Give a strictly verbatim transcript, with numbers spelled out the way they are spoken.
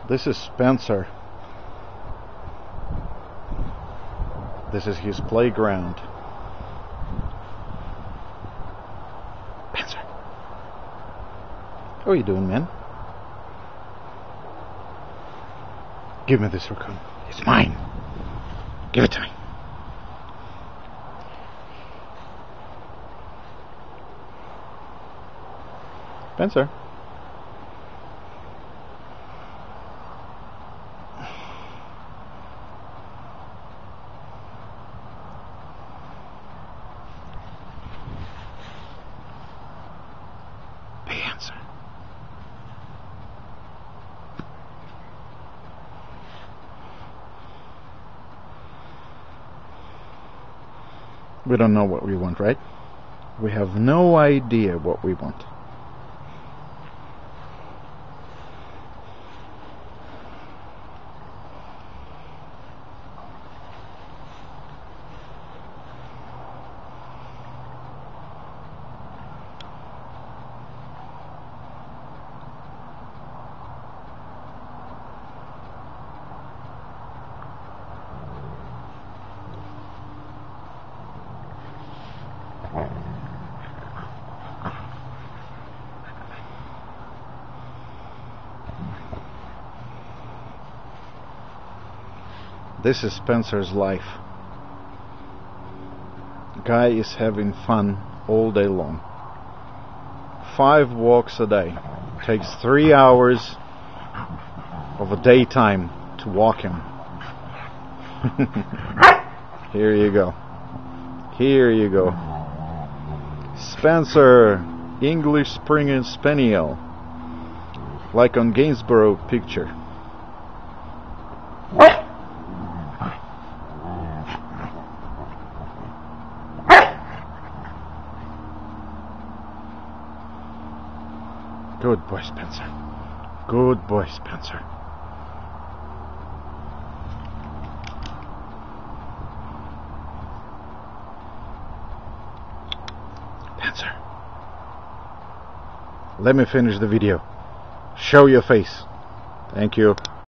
This is Spencer. This is his playground. Spencer. How are you doing, man? Give me this raccoon. It's mine. Give it to me. Spencer. Big answer. We don't know what we want, right? We have no idea what we want. This is Spencer's life. Guy is having fun all day long. Five walks a day. Takes three hours of a daytime to walk him. Here you go. Here you go. Spencer, English Springer Spaniel. Like on Gainsborough picture. Good boy, Spencer. Good boy, Spencer. Spencer. Let me finish the video. Show your face. Thank you.